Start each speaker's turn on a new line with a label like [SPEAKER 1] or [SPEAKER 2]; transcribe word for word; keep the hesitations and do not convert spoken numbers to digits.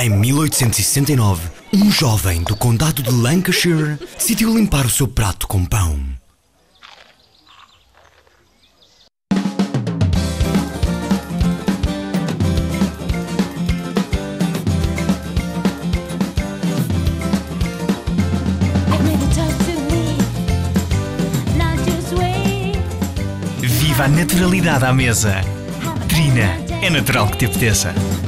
[SPEAKER 1] Em mil oitocentos e sessenta e nove, um jovem do condado de Lancashire decidiu limpar o seu prato com pão.
[SPEAKER 2] Viva a naturalidade à mesa! Trina, é natural que te apeteça.